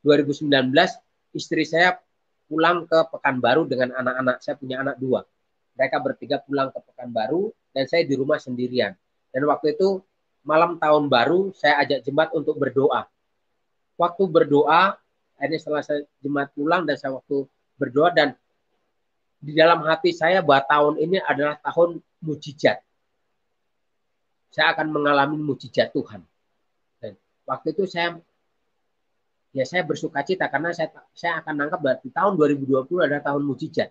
2019 istri saya pulang ke Pekanbaru dengan anak-anak. Saya punya anak 2. Mereka bertiga pulang ke Pekanbaru dan saya di rumah sendirian. Dan waktu itu malam tahun baru saya ajak jemaat untuk berdoa. Waktu berdoa, akhirnya setelah saya jemaat pulang dan saya waktu berdoa, dan di dalam hati saya bahwa tahun ini adalah tahun mujizat. Saya akan mengalami mujizat Tuhan. Dan waktu itu saya bersuka cita karena saya akan nangkap bahwa di tahun 2020 adalah tahun mujizat.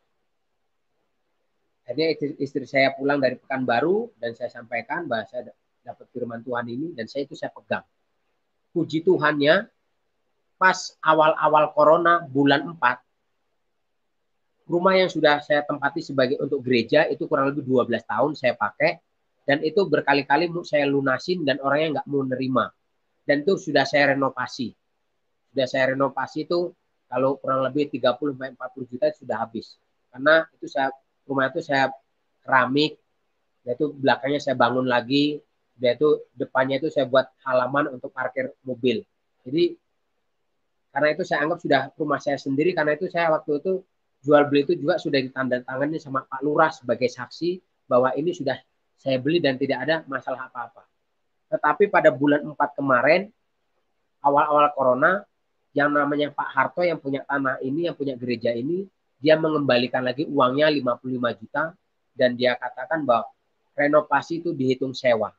Akhirnya istri saya pulang dari Pekanbaru dan saya sampaikan bahwa saya dapat firman Tuhan ini dan saya pegang. Puji Tuhannya, pas awal-awal corona bulan 4, rumah yang sudah saya tempati sebagai untuk gereja itu kurang lebih 12 tahun saya pakai, dan itu berkali-kali saya lunasin dan orangnya nggak mau nerima. Dan itu sudah saya renovasi. Sudah saya renovasi itu kalau kurang lebih 30-40 juta sudah habis. Karena itu rumah itu saya keramik, yaitu belakangnya saya bangun lagi, yaitu depannya itu saya buat halaman untuk parkir mobil. Jadi karena itu saya anggap sudah rumah saya sendiri, karena itu saya waktu itu jual beli itu juga sudah ditandatangani sama Pak Lurah sebagai saksi bahwa ini sudah saya beli dan tidak ada masalah apa-apa. Tetapi pada bulan 4 kemarin, awal-awal corona, yang namanya Pak Harto yang punya tanah ini, yang punya gereja ini, dia mengembalikan lagi uangnya 55 juta dan dia katakan bahwa renovasi itu dihitung sewa.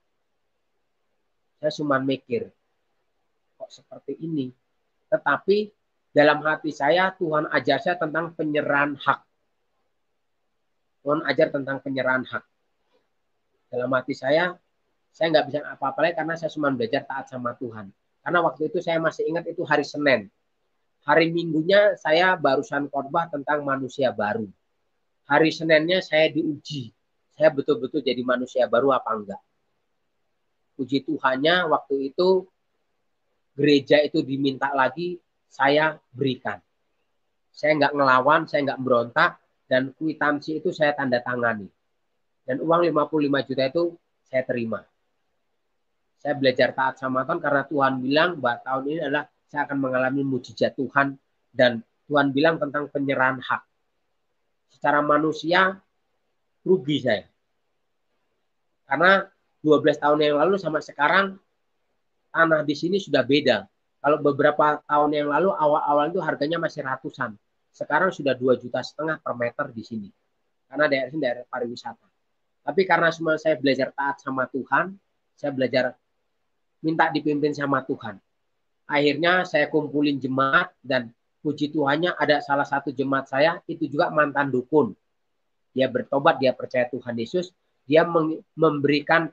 Saya cuma mikir, kok seperti ini? Tetapi dalam hati saya, Tuhan ajar saya tentang penyerahan hak. Tuhan ajar tentang penyerahan hak. Dalam hati saya nggak bisa apa-apa lagi karena saya cuma belajar taat sama Tuhan. Karena waktu itu saya masih ingat itu hari Senin. Hari Minggunya saya barusan khotbah tentang manusia baru. Hari Seninnya saya diuji. Saya betul-betul jadi manusia baru apa enggak. Puji Tuhannya waktu itu gereja itu diminta lagi, saya berikan. Saya nggak ngelawan, saya nggak berontak, dan kwitansi itu saya tanda tangani. Dan uang 55 juta itu saya terima. Saya belajar taat sama Tuhan karena Tuhan bilang bahwa tahun ini adalah saya akan mengalami mujizat Tuhan, dan Tuhan bilang tentang penyerahan hak. Secara manusia rugi saya. Karena 12 tahun yang lalu sama sekarang tanah di sini sudah beda. Kalau beberapa tahun yang lalu awal-awal itu harganya masih ratusan. Sekarang sudah 2,5 juta per meter di sini. Karena daerah ini daerah pariwisata. Tapi karena semua saya belajar taat sama Tuhan, saya belajar minta dipimpin sama Tuhan. Akhirnya saya kumpulin jemaat dan puji Tuhannya ada salah satu jemaat saya itu juga mantan dukun. Dia bertobat, dia percaya Tuhan Yesus, dia memberikan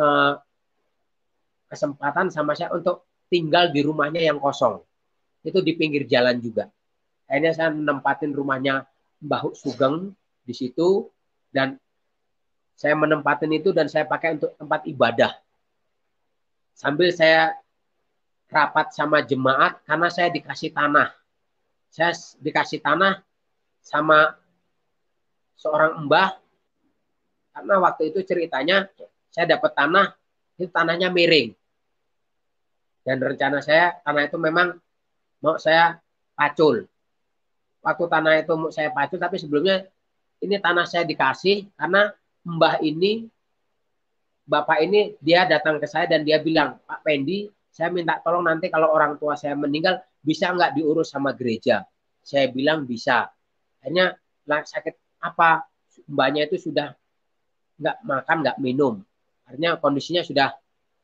kesempatan sama saya untuk tinggal di rumahnya yang kosong. Itu di pinggir jalan juga. Akhirnya saya menempatin rumahnya Mbah Sugeng di situ dan saya menempatin itu dan saya pakai untuk tempat ibadah. Sambil saya rapat sama jemaat karena saya dikasih tanah. Saya dikasih tanah sama seorang mbah karena waktu itu ceritanya saya dapat tanah, itu tanahnya miring. Dan rencana saya tanah itu memang mau saya pacul. Waktu tanah itu mau saya pacul, tapi sebelumnya ini tanah saya dikasih karena mbah ini, bapak ini dia datang ke saya dan dia bilang, Pak Pendi, saya minta tolong nanti kalau orang tua saya meninggal bisa nggak diurus sama gereja? Saya bilang bisa. Akhirnya sakit apa? Mbahnya itu sudah nggak makan, nggak minum. Artinya kondisinya sudah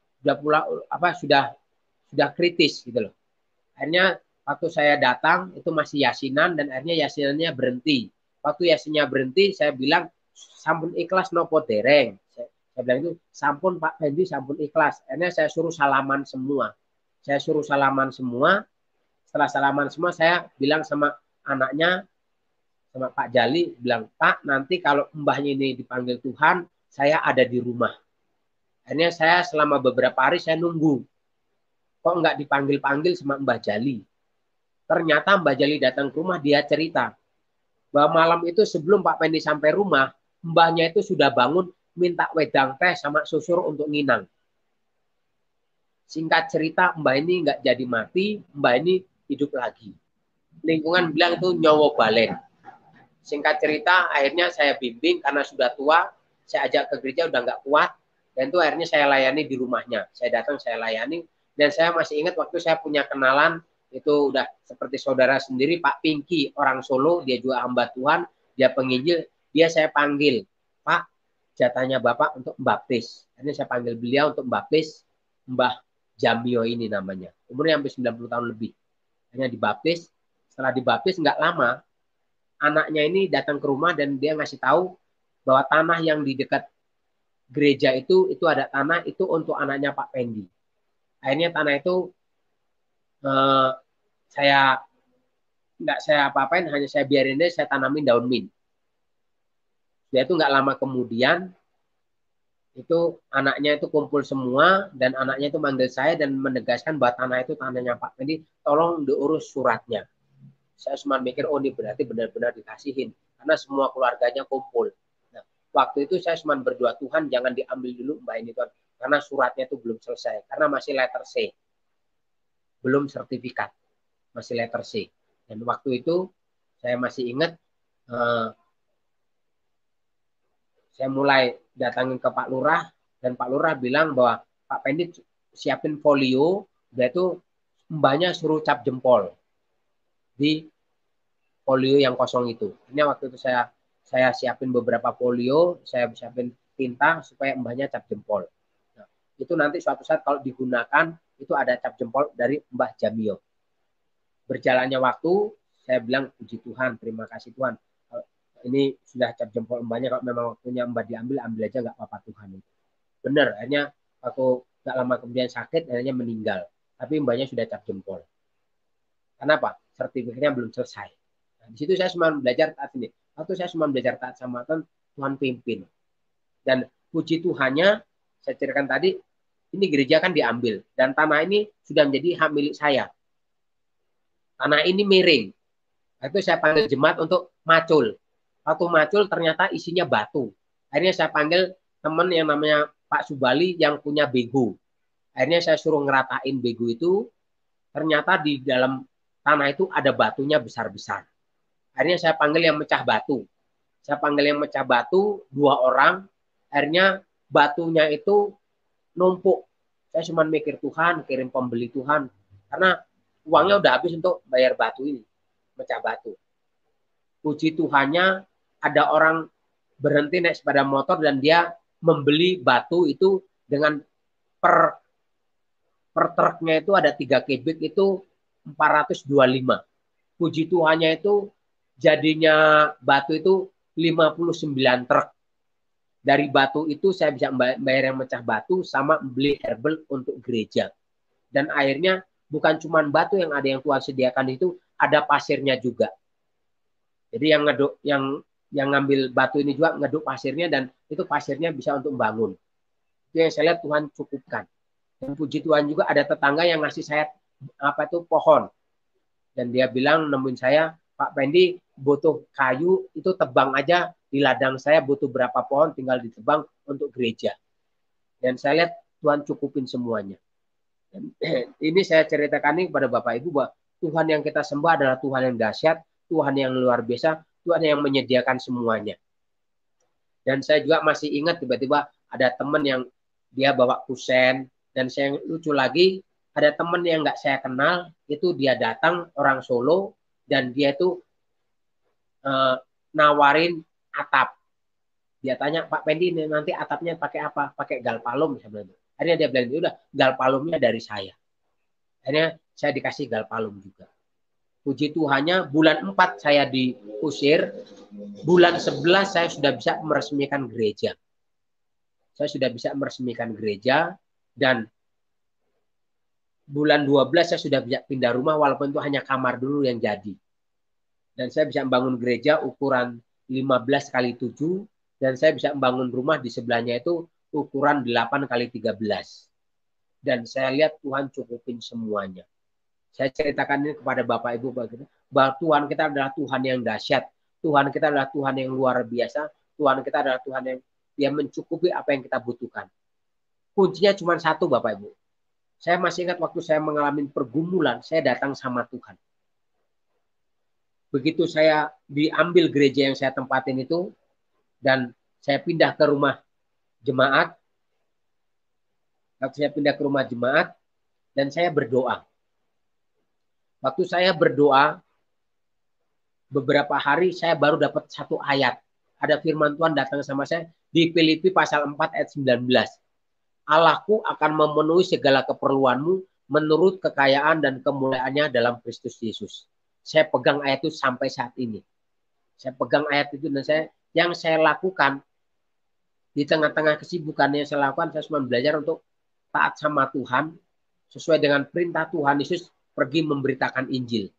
kritis gitu loh. Akhirnya waktu saya datang itu masih yasinan dan akhirnya yasinannya berhenti. Waktu yasinnya berhenti saya bilang sampun ikhlas nopo dereng. Saya bilang itu sampun Pak Pendi sampun ikhlas. Akhirnya saya suruh salaman semua. Setelah salaman semua saya bilang sama anaknya, sama Pak Jali, bilang Pak nanti kalau mbahnya ini dipanggil Tuhan saya ada di rumah. Akhirnya saya selama beberapa hari saya nunggu. Kok nggak dipanggil-panggil sama Mbah Jali. Ternyata Mbah Jali datang ke rumah, dia cerita bahwa malam itu sebelum Pak Pendi sampai rumah, mbahnya itu sudah bangun minta wedang teh sama susur untuk nginang. Singkat cerita, Mbah ini nggak jadi mati, Mbah ini hidup lagi. Lingkungan bilang itu nyowo balen. Singkat cerita, akhirnya saya bimbing karena sudah tua, saya ajak ke gereja udah nggak kuat, dan itu akhirnya saya layani di rumahnya. Saya datang, saya layani, dan saya masih ingat waktu saya punya kenalan, itu udah seperti saudara sendiri, Pak Pinky, orang Solo, dia juga hamba Tuhan, dia penginjil, dia saya panggil, Pak, jatahnya Bapak untuk membaptis. Akhirnya saya panggil beliau untuk membaptis Mbah Jamio ini namanya. Umurnya hampir 90 tahun lebih. Akhirnya dibaptis, setelah dibaptis nggak lama, anaknya ini datang ke rumah dan dia ngasih tahu bahwa tanah yang di dekat gereja itu ada tanah itu untuk anaknya Pak Pendi. Akhirnya tanah itu saya nggak saya apa-apain, hanya saya biarin deh, saya tanamin daun mint. Dia itu nggak lama kemudian itu anaknya itu kumpul semua dan anaknya itu manggil saya dan menegaskan bahwa tanah itu tanahnya Pak Pendi, tolong diurus suratnya. Saya cuma mikir, oh ini berarti benar-benar dikasihin. Karena semua keluarganya kumpul. Nah, waktu itu saya cuma berdoa, Tuhan jangan diambil dulu Mbak ini Tuhan. Karena suratnya itu belum selesai. Karena masih letter C. Belum sertifikat. Masih letter C. Dan waktu itu saya masih ingat, saya mulai datangin ke Pak Lurah. Dan Pak Lurah bilang bahwa Pak Pendi siapin folio. Dia itu mbaknya suruh cap jempol di folio yang kosong itu. Ini waktu itu saya siapin beberapa folio, saya siapin tinta supaya mbahnya cap jempol. Nah, itu nanti suatu saat kalau digunakan itu ada cap jempol dari Mbah Jamio. Berjalannya waktu, saya bilang puji Tuhan, terima kasih Tuhan. Ini sudah cap jempol mbahnya, kalau memang waktunya mbah diambil, ambil aja nggak apa-apa Tuhan. Benar, akhirnya waktu nggak lama kemudian sakit, akhirnya meninggal. Tapi mbahnya sudah cap jempol. Kenapa? Sertifikatnya belum selesai. Nah, di situ saya cuma belajar taat ini. Waktu saya cuma belajar taat sama Tuhan, Tuhan pimpin. Dan puji Tuhannya, saya ceritakan tadi, ini gereja kan diambil. Dan tanah ini sudah menjadi hak milik saya. Tanah ini miring. Itu saya panggil jemaat untuk macul. Waktu macul ternyata isinya batu. Akhirnya saya panggil teman yang namanya Pak Subali yang punya bego. Akhirnya saya suruh ngeratain bego itu. Ternyata di dalam tanah itu ada batunya besar-besar. Akhirnya saya panggil yang mecah batu. Saya panggil yang mecah batu, 2 orang. Akhirnya batunya itu numpuk. Saya cuma mikir Tuhan, kirim pembeli Tuhan. Karena uangnya udah habis untuk bayar batu ini. Mecah batu. Puji Tuhannya ada orang berhenti naik sepeda motor dan dia membeli batu itu dengan per truknya itu ada 3 kubik itu 425. Puji Tuhannya itu jadinya batu itu 59 truk. Dari batu itu saya bisa bayar yang mecah batu sama beli herbal untuk gereja. Dan akhirnya bukan cuma batu yang ada yang Tuhan sediakan itu, ada pasirnya juga. Jadi yang ngeduk yang ngambil batu ini juga ngeduk pasirnya dan itu pasirnya bisa untuk membangun. Itu yang saya lihat Tuhan cukupkan. Dan puji Tuhan juga ada tetangga yang ngasih saya pohon. Dan dia bilang nemuin saya, Pak Pendi butuh kayu, itu tebang aja di ladang saya butuh berapa pohon, tinggal ditebang untuk gereja. Dan saya lihat Tuhan cukupin semuanya. Dan ini saya ceritakan ini kepada Bapak Ibu bahwa Tuhan yang kita sembah adalah Tuhan yang dahsyat, Tuhan yang luar biasa, Tuhan yang menyediakan semuanya. Dan saya juga masih ingat tiba-tiba ada teman yang dia bawa kusen. Dan saya lucu lagi, ada teman yang nggak saya kenal, itu dia datang orang Solo, dan dia itu nawarin atap. Dia tanya, Pak Pendi nanti atapnya pakai apa? Pakai galpalum. Akhirnya dia bilang, udah galpalumnya dari saya. Akhirnya saya dikasih galpalum juga. Puji Tuhannya, bulan 4 saya diusir, bulan 11 saya sudah bisa meresmikan gereja. Saya sudah bisa meresmikan gereja, dan bulan 12 saya sudah bisa pindah rumah walaupun itu hanya kamar dulu yang jadi. Dan saya bisa membangun gereja ukuran 15 kali 7 dan saya bisa membangun rumah di sebelahnya itu ukuran 8 kali 13. Dan saya lihat Tuhan cukupin semuanya. Saya ceritakan ini kepada Bapak Ibu bahwa Tuhan kita adalah Tuhan yang dahsyat. Tuhan kita adalah Tuhan yang luar biasa. Tuhan kita adalah Tuhan yang mencukupi apa yang kita butuhkan. Kuncinya cuma satu Bapak Ibu. Saya masih ingat waktu saya mengalami pergumulan, saya datang sama Tuhan. Begitu saya diambil gereja yang saya tempatin itu, dan saya pindah ke rumah jemaat, dan saya berdoa. Waktu saya berdoa, beberapa hari saya baru dapat satu ayat. Ada firman Tuhan datang sama saya di Filipi pasal 4 ayat 19. Allahku akan memenuhi segala keperluanmu menurut kekayaan dan kemuliaannya dalam Kristus Yesus. Saya pegang ayat itu sampai saat ini. Saya pegang ayat itu dan yang saya lakukan di tengah-tengah kesibukan yang saya lakukan, saya cuma belajar untuk taat sama Tuhan sesuai dengan perintah Tuhan Yesus, pergi memberitakan Injil.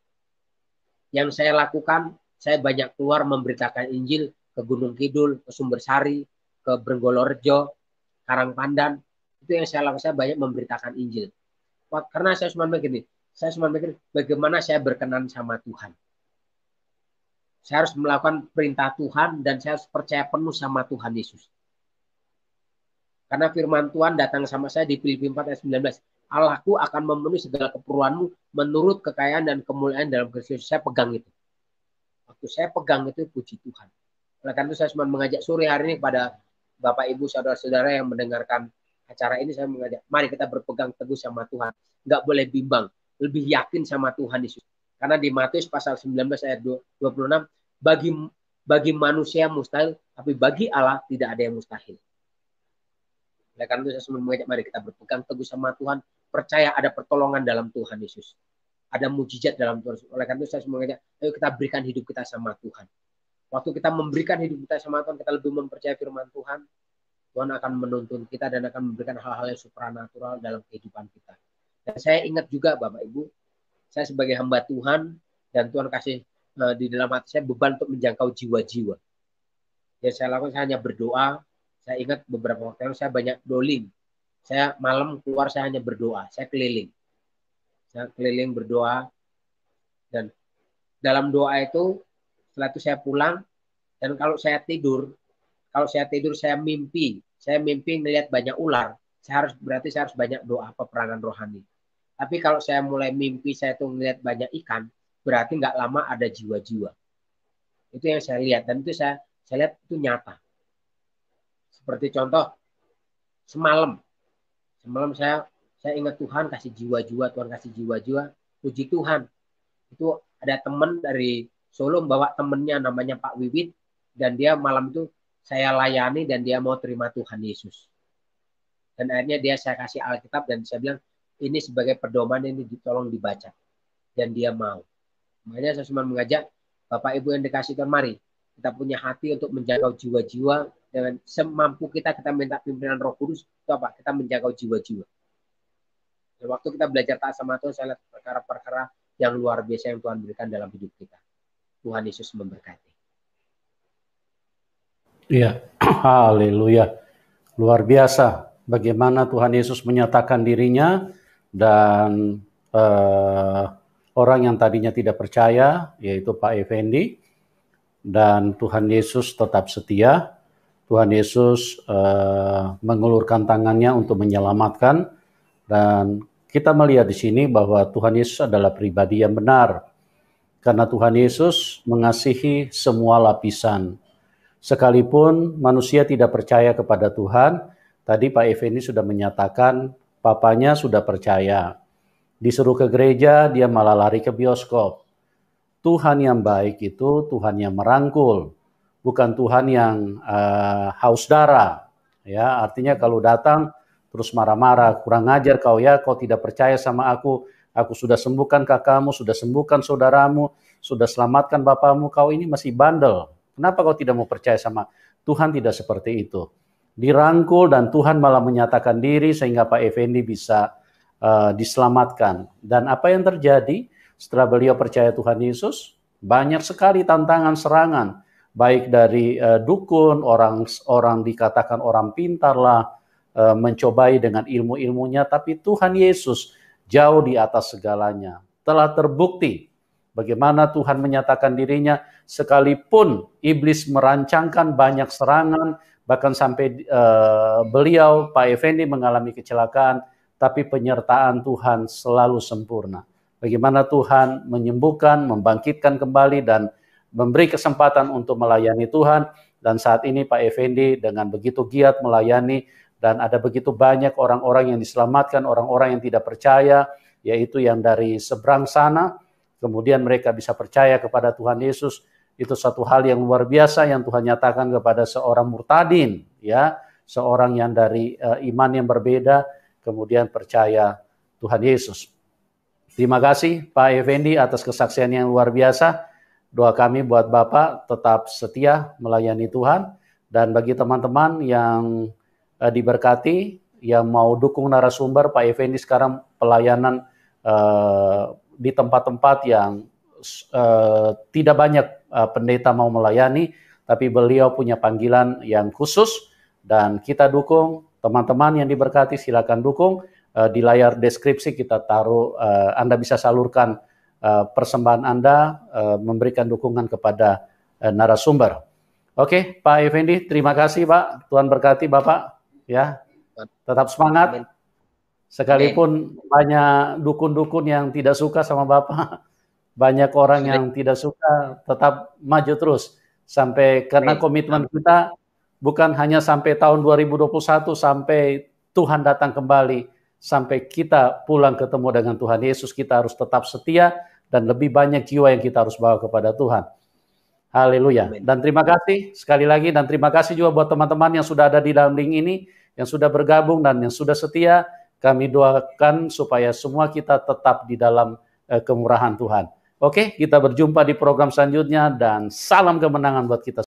Yang saya lakukan, saya banyak keluar memberitakan Injil ke Gunung Kidul, ke Sumbersari, ke Brenggolorejo, Karangpandan. Itu yang saya lakukan, saya banyak memberitakan Injil. Karena saya cuma begini, saya cuma mikir bagaimana saya berkenan sama Tuhan. Saya harus melakukan perintah Tuhan dan saya harus percaya penuh sama Tuhan Yesus. Karena firman Tuhan datang sama saya di Filipi 4 ayat 19. Allahku akan memenuhi segala keperluanmu menurut kekayaan dan kemuliaan dalam Kristus. Saya pegang itu. Waktu saya pegang itu, puji Tuhan. Oleh karena itu saya cuma mengajak sore hari ini kepada Bapak, Ibu, Saudara-saudara yang mendengarkan acara ini, saya mengajak, mari kita berpegang teguh sama Tuhan. Nggak boleh bimbang. Lebih yakin sama Tuhan Yesus. Karena di Matius pasal 19 ayat 26, bagi manusia mustahil, tapi bagi Allah tidak ada yang mustahil. Oleh karena itu saya cuma mengajak, mari kita berpegang teguh sama Tuhan, percaya ada pertolongan dalam Tuhan Yesus. Ada mujizat dalam Tuhan Yesus. Oleh karena itu saya cuma mengajak, ayo kita berikan hidup kita sama Tuhan. Waktu kita memberikan hidup kita sama Tuhan, kita lebih mempercayai firman Tuhan, Tuhan akan menuntun kita dan akan memberikan hal-hal yang supranatural dalam kehidupan kita. Dan saya ingat juga Bapak Ibu, saya sebagai hamba Tuhan, dan Tuhan kasih di dalam hati saya beban untuk menjangkau jiwa-jiwa. Yang saya lakukan, saya hanya berdoa. Saya ingat beberapa waktu lalu saya banyak doling. Saya malam keluar, saya hanya berdoa. Saya keliling. Saya keliling berdoa. Dan dalam doa itu, setelah itu saya pulang. Dan kalau saya tidur saya mimpi. Saya mimpi melihat banyak ular. Berarti saya harus banyak doa peperangan rohani. Tapi kalau saya mulai mimpi saya tuh melihat banyak ikan, berarti nggak lama ada jiwa-jiwa. Itu yang saya lihat. Dan itu saya lihat itu nyata. Seperti contoh, semalam saya ingat Tuhan kasih jiwa-jiwa, Tuhan kasih jiwa-jiwa, puji Tuhan. Itu ada teman dari Solo bawa temennya namanya Pak Wiwit, dan dia malam itu saya layani dan dia mau terima Tuhan Yesus. Dan akhirnya saya kasih Alkitab dan saya bilang, ini sebagai pedoman, ini tolong dibaca. Dan dia mau. Makanya saya cuma mengajak Bapak Ibu yang dikasih Tuhan, mari kita punya hati untuk menjaga jiwa-jiwa. Dengan semampu kita minta pimpinan Roh Kudus. Itu apa? Kita menjaga jiwa-jiwa. Dan waktu kita belajar taat sama Tuhan, saya lihat perkara-perkara yang luar biasa yang Tuhan berikan dalam hidup kita. Tuhan Yesus memberkati. Iya, haleluya. Luar biasa bagaimana Tuhan Yesus menyatakan dirinya, dan orang yang tadinya tidak percaya, yaitu Pak Effendi, dan Tuhan Yesus tetap setia. Tuhan Yesus mengulurkan tangannya untuk menyelamatkan, dan kita melihat di sini bahwa Tuhan Yesus adalah pribadi yang benar, karena Tuhan Yesus mengasihi semua lapisan. Sekalipun manusia tidak percaya kepada Tuhan, tadi Pak Effendi sudah menyatakan papanya sudah percaya. Disuruh ke gereja, dia malah lari ke bioskop. Tuhan yang baik itu Tuhan yang merangkul, bukan Tuhan yang haus darah. Ya, artinya kalau datang terus marah-marah, kurang ajar kau ya, kau tidak percaya sama aku sudah sembuhkan kakakmu, sudah sembuhkan saudaramu, sudah selamatkan bapamu, kau ini masih bandel. Kenapa kau tidak mau percaya sama Tuhan? Tidak seperti itu. Dirangkul dan Tuhan malah menyatakan diri sehingga Pak Effendi bisa diselamatkan. Dan apa yang terjadi setelah beliau percaya Tuhan Yesus? Banyak sekali tantangan, serangan. Baik dari dukun, orang dikatakan orang pintar lah, mencobai dengan ilmu-ilmunya. Tapi Tuhan Yesus jauh di atas segalanya. Telah terbukti bagaimana Tuhan menyatakan dirinya, sekalipun iblis merancangkan banyak serangan, bahkan sampai beliau, Pak Effendi, mengalami kecelakaan, tapi penyertaan Tuhan selalu sempurna. Bagaimana Tuhan menyembuhkan, membangkitkan kembali, dan memberi kesempatan untuk melayani Tuhan. Dan saat ini Pak Effendi dengan begitu giat melayani, dan ada begitu banyak orang-orang yang diselamatkan, orang-orang yang tidak percaya, yaitu yang dari seberang sana, kemudian mereka bisa percaya kepada Tuhan Yesus. Itu satu hal yang luar biasa yang Tuhan nyatakan kepada seorang murtadin, ya, seorang yang dari iman yang berbeda, kemudian percaya Tuhan Yesus. Terima kasih Pak Effendi atas kesaksian yang luar biasa. Doa kami buat Bapak tetap setia melayani Tuhan. Dan bagi teman-teman yang diberkati, yang mau dukung narasumber, Pak Effendi sekarang pelayanan di tempat-tempat yang tidak banyak pendeta mau melayani, tapi beliau punya panggilan yang khusus, dan kita dukung. Teman-teman yang diberkati silakan dukung. Di layar deskripsi kita taruh, Anda bisa salurkan persembahan Anda, memberikan dukungan kepada narasumber. Oke, Pak Effendi, terima kasih Pak. Tuhan berkati Bapak. Ya, tetap semangat. Sekalipun banyak dukun-dukun yang tidak suka sama Bapak, banyak orang yang tidak suka, tetap maju terus sampai, karena komitmen kita bukan hanya sampai tahun 2021, sampai Tuhan datang kembali, sampai kita pulang ketemu dengan Tuhan Yesus, kita harus tetap setia, dan lebih banyak jiwa yang kita harus bawa kepada Tuhan. Haleluya. Dan terima kasih sekali lagi, dan terima kasih juga buat teman-teman yang sudah ada di dalam link ini, yang sudah bergabung dan yang sudah setia. Kami doakan supaya semua kita tetap di dalam kemurahan Tuhan. Oke, kita berjumpa di program selanjutnya, dan salam kemenangan buat kita.